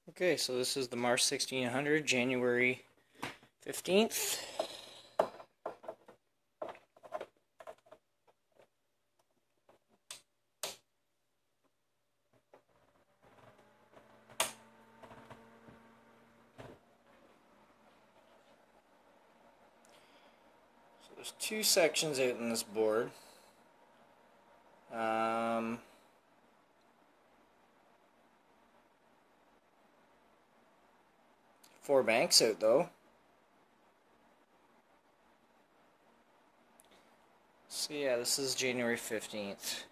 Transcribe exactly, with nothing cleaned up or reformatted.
Okay, so this is the Mars sixteen hundred, January fifteenth. So there's two sections out in this board. Um, four banks out though. So yeah, this is January fifteenth.